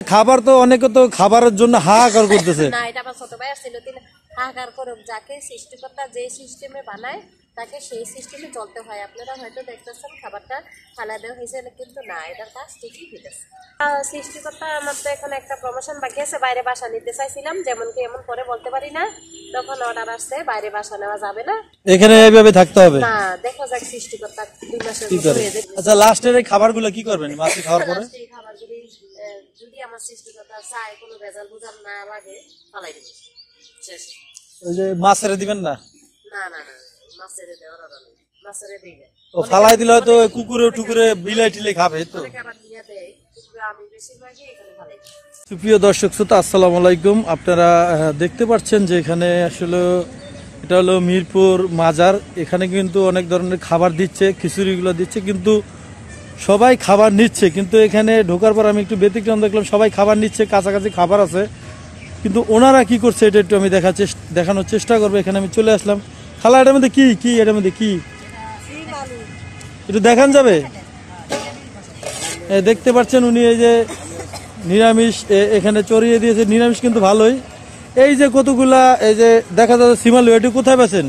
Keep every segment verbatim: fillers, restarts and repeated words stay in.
খাবার তো অনেকে তো খাবারের জন্য হাহাকার করতেছে। না, এটা আমার ছোট ভাই আসছিল, তিনি হাহাকার করুক, যাকে সৃষ্টিকর্তা যে সিস্টেমে বানায় তাকে সেই সিস্টেমে চলতে হয়। আপনারা হয়তো দেখতেছেন খাবারটা ফালা দেওয়া হয়েছে, কিন্তু না, এটার কাজ ঠিকই ঠিক আছে। সৃষ্টিকর্তা আমার তো এখন একটা প্রমোশন বাকি আছে, বাইরে বাসা নিতে চাইছিলাম, যেমন কি এমন করে বলতে পারি না, তখন অর্ডার আসছে বাইরে বাসা নেওয়া যাবে না, এখানে এইভাবে থাকতে হবে না। দেখা যাক সৃষ্টিকর্তা দুই মাসের মধ্যে হয়ে যাবে। আচ্ছা, লাস্টের এই খাবারগুলো কি করবেন মাছি খাওয়ার পরে? এই খাবারগুলি যদি আমার সৃষ্টিকর্তা চায় কোনো ভেজাল ভুজাল না লাগে ফালাই দেবে, শেষ। ওই যে মাছের দিবেন না? না না না, মাছের দেওয়ার অর্ডার নেই, মাছের দিই না। ও ফালাই দিলে হয়তো কুকুরে টুকুরে বিলাই টিলে খাবে তো। সুপ্রিয় দর্শক শ্রোতা, আসসালামু আলাইকুম। আপনারা দেখতে পাচ্ছেন যে এখানে আসলে এটা হলো মিরপুর মাজার। এখানে কিন্তু অনেক ধরনের খাবার দিচ্ছে, খিচুড়িগুলো দিচ্ছে, কিন্তু সবাই খাবার নিচ্ছে। কিন্তু এখানে ঢোকার পর আমি একটু ব্যতিক্রম দেখলাম, সবাই খাবার নিচ্ছে, কাছাকাছি খাবার আছে, কিন্তু ওনারা কি করছে এটা একটু আমি দেখা দেখানোর চেষ্টা করবো। এখানে আমি চলে আসলাম। খালা, এটার মধ্যে কি কি এটার মধ্যে কি একটু দেখান যাবে? দেখতে পাচ্ছেন উনি এই যে নিরামিষ এখানে চড়িয়ে দিয়েছে, নিরামিষ কিন্তু ভালোই। এই যে কতগুলা এই যে দেখা যাচ্ছে সিমালু, এটি কোথায় পাচ্ছেন?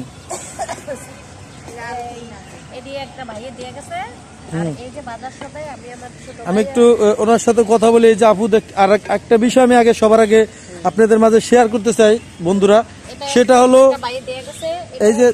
আমি একটু ওনার সাথে কথা বলি। এই যে আপু, আর একটা বিষয় আমি আগে সবার আগে আপনাদের মাঝে শেয়ার করতে চাই বন্ধুরা, সেটা হলো এই যে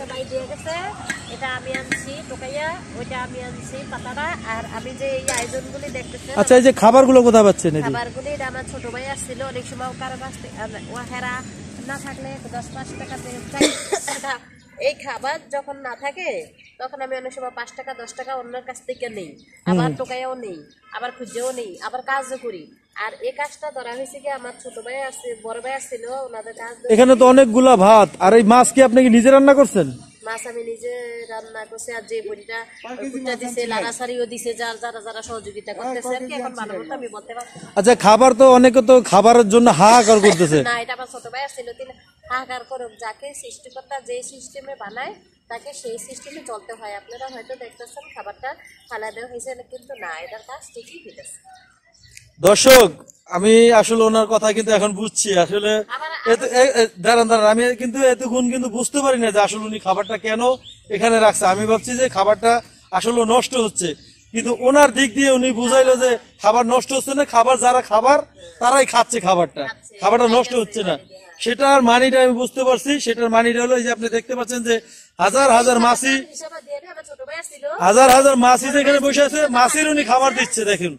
আচ্ছা, এই যে খাবারগুলো কোথায় পাচ্ছেন? খাবারগুলি আমার ছোট ভাই আসছিল, অনেক সময় কারো কাছ থেকে হেরা না থাকলে দশ পাঁচ টাকা এই খাবার যখন না থাকে তখন আমি অনেক সময় পাঁচ টাকা দশ টাকা অন্যের কাছ থেকে নেই, আবার টোকাইও নেই, আবার খুঁজেও নেই, আবার কাজও করি। আর এই কাজটা ধরা হয়েছে কি আমার ছোট ভাই আসছে, বড় ভাই আসছিল, ওনাদের কাজ। এখানে তো অনেকগুলা ভাত, আর এই মাছ কি আপনি নিজে রান্না করছেন? মাছ আমি নিজে রান্না করছি, আর যে বড়িটা কুটা দিছে, লাড়াছাড়িও দিছে, যার যারা যারা সহযোগিতা করতেছে আর কি। এখন ভালো মতো আমি বলতে পারছি। আচ্ছা, খাবার তো অনেকে তো খাবারের জন্য হাহাকার করতেছে। না, এটা আমার ছোট ভাই আসছিল, তিনি হাহাকার করুক, যাকে সৃষ্টিকর্তা যে সিস্টেমে বানায় তাকে সেই সিস্টেমে চলতে হয়। আপনারা হয়তো দেখতেছেন খাবারটা ফালা দেওয়া হয়েছে, কিন্তু না, এটার কাজ ঠিকই ঠিক আছে। দর্শক, আমি আসলে ওনার কথা কিন্তু এখন বুঝছি। আসলে দাঁড়ান দাঁড়ান, আমি কিন্তু এতক্ষণ কিন্তু বুঝতে পারি না যে আসলে উনি খাবারটা কেন এখানে রাখছে। আমি ভাবছি যে খাবারটা আসলে নষ্ট হচ্ছে, কিন্তু ওনার দিক দিয়ে উনি বুঝাইলো যে খাবার নষ্ট হচ্ছে না, খাবার যারা খাবার তারাই খাচ্ছে খাবারটা, খাবারটা নষ্ট হচ্ছে না। সেটার মানিটা আমি বুঝতে পারছি। সেটার মানিটা হলো এই যে আপনি দেখতে পাচ্ছেন যে হাজার হাজার মাছি, হাজার হাজার মাছি যেখানে বসে আছে, মাছির উনি খাবার দিচ্ছে। দেখুন,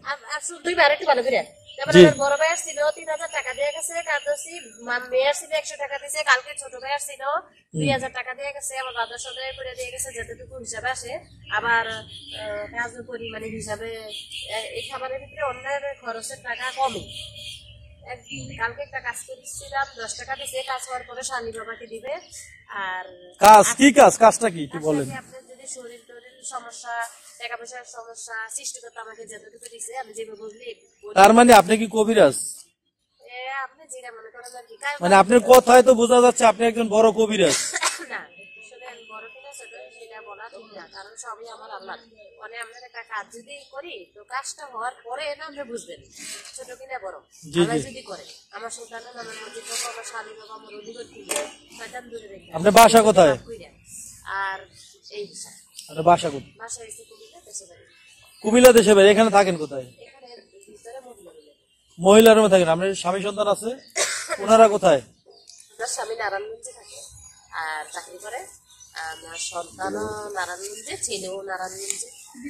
বড় ভাই আসছিল তিন হাজার টাকা দিয়ে গেছে, কাজী মেয়ে আসছিল একশো টাকা দিয়েছে, কালকে ছোট ভাই আসছিল দুই হাজার টাকা দিয়ে গেছে, আবার বাজার সদাই করে দিয়ে গেছে যতটুকু হিসাবে আসে। আবার কাজও করি মানে হিসাবে এই খাবারের ভিতরে অন্যের খরচের টাকা কমই। কালকে একটা কাজ করেছিলাম, দশ টাকা দিচ্ছে, কাজ হওয়ার পরে শালি বাবাকে দিবে। আর কাজ কি কাজ? কাজটা কি একটু বলেন। আপনার যদি শরীর টরীর সমস্যা, টাকা পয়সার সমস্যা, সৃষ্টিকর্তা আমাকে যতটুকু দিচ্ছে আমি যেভাবে বুঝলি। তার মানে আপনি কি কবিরাজ? আপনি যেটা মনে করেন আর কি, মানে আপনার কথায় তো বোঝা যাচ্ছে আপনি একজন বড় কবিরাজ। না, আসলে আমি বড় কিনা ছোট সেটা বলা ঠিক না, কারণ সবই আমার আল্লাহ। মানে আমরা একটা কাজ যদি করি তো কাজটা হওয়ার পরে না আপনি বুঝবেন ছোট কিনা বড়। আল্লাহ যদি করে, আমার সন্তানের নামের মধ্যে আমার স্বামী বাবা আমার অধিকার দিবে, শয়তান দূরে রেখে। আপনার বাসা কোথায়? আর এই আপনার বাসা কোথায়? বাসা হচ্ছে কুমিল্লা দেশে বাড়ি। কুমিল্লা দেশে বাড়ি। এখানে থাকেন কোথায়? এখানে ভিতরে মহিলা মহিলার মধ্যে থাকেন। আপনার স্বামী সন্তান আছে? ওনারা কোথায়? আমার স্বামী নারায়ণগঞ্জে থাকে আর চাকরি করে। আমার সন্তানও নারায়ণগঞ্জে, ছেলেও নারায়ণগঞ্জে।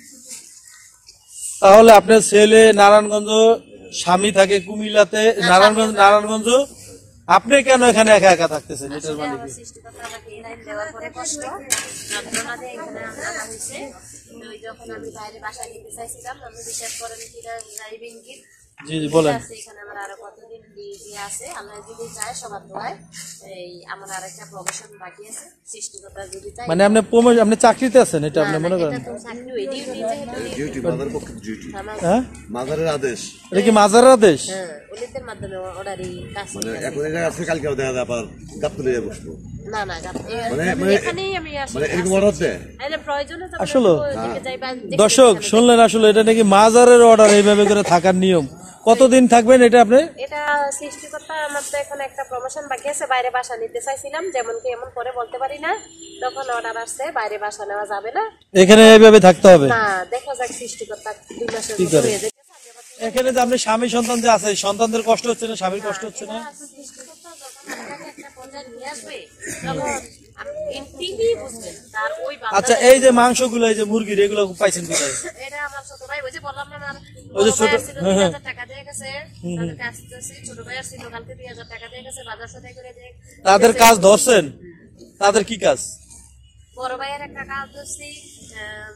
তাহলে আপনার ছেলে নারায়ণগঞ্জ, স্বামী থাকে কুমিল্লাতে, নারায়ণগঞ্জ নারায়ণগঞ্জ আপনি কেন এখানে একা একা থাকতেছেন? এটার মানে কি? সৃষ্টিকর্তা আমাকে এই লাইন দেওয়ার পরে কষ্ট যন্ত্রণা দিয়ে এখানে আনা হয়েছে। যখন আমি বাইরে বাসা নিতে চাইছিলাম, আমি বিশ্বাস করেন কিনা ড্রাইভিং কি জি জি বলেন। এখানে আমার আরো কতদিন দিয়ে আছে, আল্লাহ যদি চায় সবার দোয়ায় এই আমার আর একটা প্রমোশন বাকি আছে, সৃষ্টিকর্তা যদি চায়। মানে আপনি প্রমোশন, আপনি চাকরিতে আছেন এটা আপনি মনে করেন? ডিউটি মাদার পক্ষে ডিউটি, হ্যাঁ মাদারের আদেশ। এটা কি মাজারের আদেশ? হ্যাঁ, পুলিশদের মাধ্যমে অর্ডারই কাজ মানে করতেছি। এখন এটা আছে কালকে দেখা যায় আবার গাপ্ত নিয়ে বসবো না না গাপ- এ- মানে মানে এখানেই আমি আসি মানে এরকম অর্ডার হচ্ছে তাহলে প্রয়োজনে তো আসলে দেখে যাই বা দেখে দর্শক শুনলেন আসলে এটা নাকি মাজারের অর্ডার এইভাবে করে থাকার নিয়ম। কতদিন থাকবেন এটা আপনি? এটা সৃষ্টিকর্তা আমার তো এখন একটা প্রমোশন বাকি আছে, বাইরে বাসা নিতে চাইছিলাম, যেমন কি এমন করে বলতে পারি না, তখন অর্ডার আসছে বাইরে বাসা নেওয়া যাবে না। এখানে এইভাবে থাকতে হবে। না দেখা যাক সৃষ্টিকর্তা দুই মাসের মধ্যে হয়ে যেতে এখানে যে আপনি স্বামী সন্তান যে আছে সন্তানদের কষ্ট হচ্ছে না, স্বামীর কষ্ট হচ্ছে না? সৃষ্টিকর্তা যখন আপনাকে একটা পর্যায়ে নিয়ে আসবে তখন আপনি ঠিকই বুঝবেন তার ওই বান্দা- আচ্ছা এই যে মাংসগুলো এই যে মুরগির এগুলো পাইছেন কোথায়? এটা আমার ছোট ভাই, ওই যে বললাম না আমার ওই যে বড় ছোট- ভাই আসছিল, হ্যাঁ, দুই হ্যাঁ। হাজার টাকা দিয়ে গেছে, তাদের কাজ করতেছি। ছোট ভাই আসছিল কালকে দুই হাজার টাকা দিয়ে গেছে, বাজার সদাই করে দিয়ে তাদের কাজ ধরছেন? তাদের কি কাজ? বড় ভাইয়ের একটা কাজ ধরছি, আহ,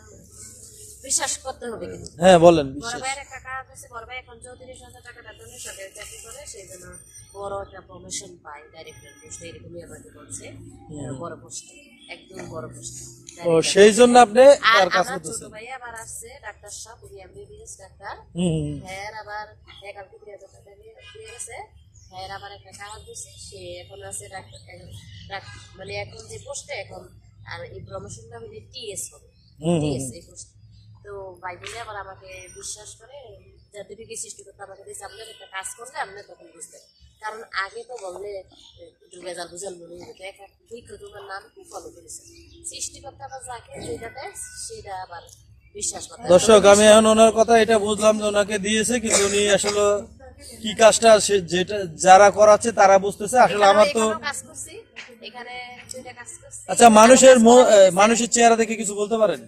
বিশ্বাস করতে হবে কিন্তু। হ্যাঁ বলেন। বড় ভাইয়ের একটা কাজ হচ্ছে, বড় ভাই এখন চৌত্রিশ হাজার টাকা বেতনে সরকারি চাকরি করে, সেই জন্য বড় একটা প্রমোশন পায়, ডাইরেক্টর পোস্ট এরকমই আমাকে বলছে, বড় পোস্ট, একদম বড় পোস্ট। ও সেই জন্য আপনি আর তার কাজ আমার ছোট করতেছেন। ভাই আবার আসছে ডাক্তার সাহেব, উনি এমবিবিএস ডাক্তার। হুম হুম। হ্যাঁ আবার এক কালকে দুই হাজার টাকা দিয়ে দিয়ে গেছে। হ্যাঁ আবার একটা কাজ দিচ্ছে, সে এখন আছে ডাক্তার, ডাক- মানে এখন যে পোস্টে এখন, আর এই প্রমোশনটা হলে টিএস হবে, হুম, টিএস এই পোস্ট। তো ভাই বলে আবার আমাকে বিশ্বাস করে, যাদেরকে সৃষ্টিকর্তা আমাকে দিয়েছে, আপনার একটা কাজ করলে আপনি তখন বুঝতেন। কারণ আগে তো বললে একটু বেজাল বুঝাল মনে হতো, এক এক দীর্ঘ তোমার নাম কি ফলো করেছে, সৃষ্টিকর্তা আবার যাকে যেটা দেয় সেটা আবার বিশ্বাস করতে হবে। দর্শক আমি এখন ওনার কথা এটা বুঝলাম যে ওনাকে দিয়েছে, কিন্তু উনি আসলে কি কাজটা সে- যেটা যারা করাচ্ছে তারা বুঝতেছে। আসলে আমার তো এখানেও কাজ করছি, এখানে দুইটা কাজ করছি। আচ্ছা মানুষের মো- এ, মানুষের চেহারা দেখে কিছু বলতে পারেন?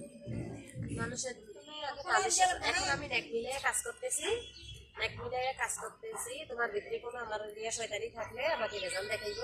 মানুষের তুমি আগে মানুষের, এখন আমি নেক মিলে কাজ করতেছি, নেক মিলে কাজ করতেছি। তোমার ভিতরে কোনো আমার নিয়ে শয়তানি থাকলে আমাকে রেজাল্ট দেখাইবো।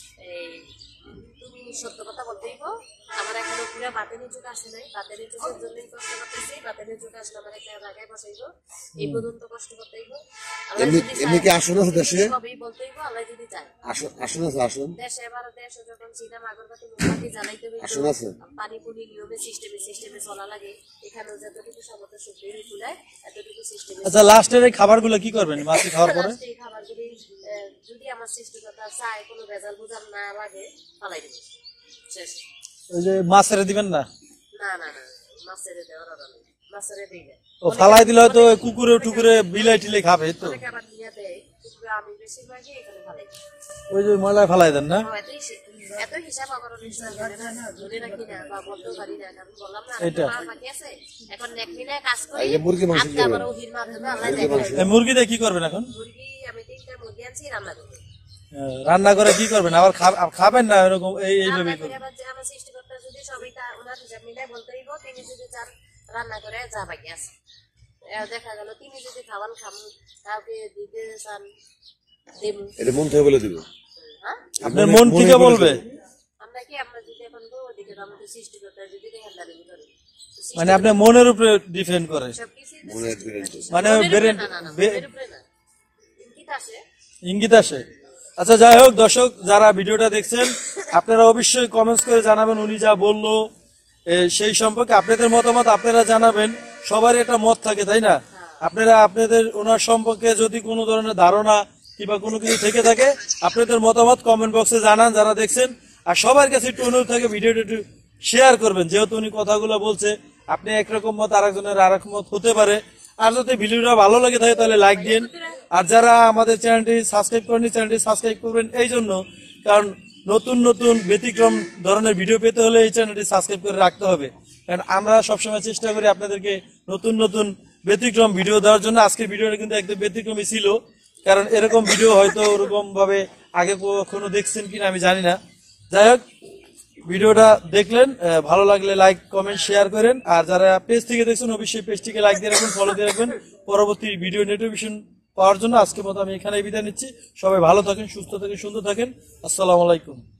এই তুমি সত্য কথা বলতেইব। আমার এখনো পুরো বাতের যুগ আসে নাই, বাতের যুগের জন্যই কষ্ট করতেছি। বাতের যুগ আসলে আমার একটা জায়গায় বসাইবো, এই পর্যন্ত কষ্ট করতেইব। আল্লাহ এমনি যদি এমনি চায়, কি আসন আছে দেশে? সবই বলতেইব, আল্লাহ যদি চায়। আসন আসন আছে আসন দেশে এবার দেশে যখন ছিলাম আগরবাতি মোমবাতি জ্বালাইতে হইতো, আসন আছে? পানি পুনি নিয়মে সিস্টেমে সিস্টেমে চলা লাগে। এখানেও যতটুকু সমর্থ শক্তি তুলায় এতটুকু সিস্টেমে। আচ্ছা লাস্টের এই খাবারগুলো কি করবেন মাছি খাওয়ার পরে? এই খাবারগুলি আহ, যদি আমার সৃষ্টিকর্তা চায় কোনো ভেজাল বোঝাল না লাগে ফালাই দেবো, শেষ। ওই যে মাছের দিবেন না? না না না মাছের দেওয়ার অর্ডার নেই, মাছের দিই না। ও ফালাই দিলে হয়তো ওই কুকুরে টুকুরে বিলাই টিলে খাবে তো। অনেকে আবার নিয়ে দেয়, কিন্তু আমি বেশিরভাগই এখানে ফালাই দিই। ওই যে ময়লায় ফালাই দেন না? ও, এত হিসেব- এত হিসাব আবার অনেক সময় ধরে না- ধরে রাখি না বা বলতেও পারি না, কারণ বললাম না এটা। আমার বাকি আছে। এখন নেক মিলে কাজ করি, এই যে মুরগি মাংস আজকে কি আবার করবেন? ওহির মাধ্যমে আল্লাহ দেখায়। এই মুরগি দিয়ে কি করবেন এখন? মুরগি আমি তিনটা মুরগি আনছি, রান্না করবো। হ্যাঁ, রান্না করে কি করবেন আবার? খাব- আব- খাবেন না এরকম এই এইভাবে রান্না করে আবার যে আমার সৃষ্টিকর্তা যদি সবই তা ওনার হিসাব মিলে বলতে হইব, তিনি যদি চান রান্না করে যা বাকি আছে। এবার দেখা গেল তিনি যদি খাওয়ান খাম, কাউকে দিতে চান দেবো। এটা মন থেকে বলে দিব। হ্যাঁ আপনার মন থেকে বলবে? আমরা কি আমরা যদি এখন তো ওদিকে তো আমাদের সৃষ্টিকর্তা যদি দেখেন দাঁড়িয়ে করে মানে আপনার মনের উপরে ডিপেন্ড করে? সবকিছু মনে বিরেন মানে মনের উপরে বেরেন না, না, না, বে- মনের উপরে না। ইঙ্গিত আছে। ইঙ্গিত আসে। আচ্ছা যাই হোক দর্শক যারা ভিডিওটা দেখছেন আপনারা অবশ্যই কমেন্টস করে জানাবেন উনি যা বললো এ, সেই সম্পর্কে আপনাদের মতামত আপনারা জানাবেন। সবারই একটা মত থাকে তাই না? আপনারা আপনাদের ওনার সম্পর্কে যদি কোনো ধরনের ধারণা কিংবা কোনো কিছু থেকে থাকে আপনাদের মতামত কমেন্ট বক্সে জানান যারা দেখছেন। আর সবার কাছে একটু অনুরোধ থাকে ভিডিওটা একটু শেয়ার করবেন, যেহেতু উনি কথাগুলো বলছে আপনি একরকম মত আরেকজনের আরেক মত হতে পারে। আর যদি ভিডিওটা ভালো লাগে থাকে তাহলে লাইক দিন। আর যারা আমাদের চ্যানেলটি সাবস্ক্রাইব করেনি চ্যানেলটি সাবস্ক্রাইব করবেন এই জন্য, কারণ নতুন নতুন ব্যতিক্রম ধরনের ভিডিও পেতে হলে এই চ্যানেলটি সাবস্ক্রাইব করে রাখতে হবে। কারণ আমরা সবসময় চেষ্টা করি আপনাদেরকে নতুন নতুন ব্যতিক্রম ভিডিও দেওয়ার জন্য। আজকের ভিডিওটা কিন্তু একদম ব্যতিক্রমই ছিল, কারণ এরকম ভিডিও হয়তো ওরকম ভাবে আগে কখনো দেখছেন কিনা আমি জানি না। যাই হোক ভিডিওটা দেখলেন, আহ, ভালো লাগলে লাইক কমেন্ট শেয়ার করেন। আর যারা পেজ থেকে দেখছেন অবশ্যই পেজটিকে লাইক দিয়ে রাখবেন, ফলো দিয়ে রাখবেন পরবর্তী ভিডিও নোটিফিকেশন পাওয়ার জন্য। আজকের মতো আমি এখানেই বিদায় নিচ্ছি। সবাই ভালো থাকেন, সুস্থ থাকেন, সুন্দর থাকেন। আসসালামু আলাইকুম।